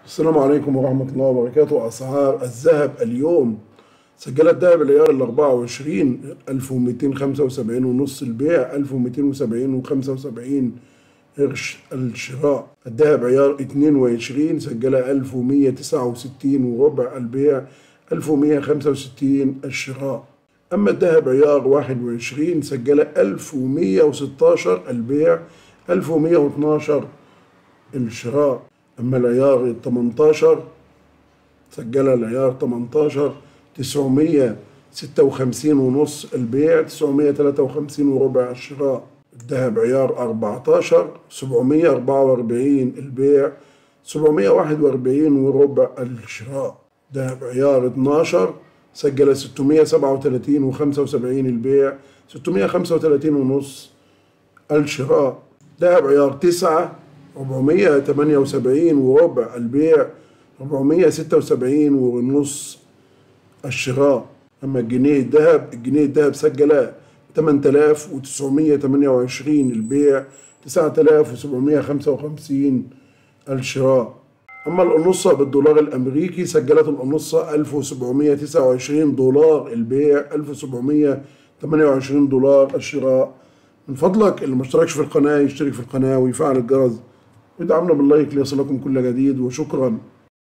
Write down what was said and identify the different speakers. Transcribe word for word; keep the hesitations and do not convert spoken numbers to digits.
Speaker 1: السلام عليكم ورحمة الله وبركاته. أسعار الذهب اليوم: سجل الذهب العيار ال أربعة وعشرين ألف ومئتين وخمسة وسبعين ونص البيع، ألف ومئتين وسبعين وخمسة وسبعين قرش الشراء. الذهب عيار اتنين وعشرين سجل ألف ومئة وتسعة وستين وربع البيع، ألف ومئة وخمسة وستين الشراء. أما الذهب عيار واحد وعشرين سجل ألف ومئة وستاشر البيع، ألف ومئة واثناشر الشراء. أما العيار تمنتاشر سجل العيار تمنتاشر تسعمئة وستة وخمسين ونص البيع، تسعمئة وثلاثة وخمسين وربع الشراء. الذهب عيار أربعتاشر سبعمئة وأربعة وأربعين البيع، سبعمئة وواحد وأربعين وربع الشراء. الذهب عيار اتناشر سجل ستمئة وسبعة وثلاثين وخمسة وسبعين البيع، ستمئة وخمسة وثلاثين ونص الشراء. ذهب عيار تسعة أربعمئة وثمانية وسبعين وربع البيع، أربعمئة وستة وسبعين ونص الشراء. أما الجنيه الذهب الجنيه الذهب سجل ثمانية آلاف وتسعمئة وثمانية وعشرين البيع، تسعة آلاف وسبعمئة وخمسة وخمسين الشراء. أما الأونصة بالدولار الأمريكي سجلت الأونصة ألف وسبعمئة وتسعة وعشرين دولار البيع، ألف وسبعمئة وثمانية وعشرين دولار الشراء. من فضلك اللي مشتركش في القناة يشترك في القناة ويفعل الجرس ويدعمنا باللايك ليصلكم كل جديد، وشكرا.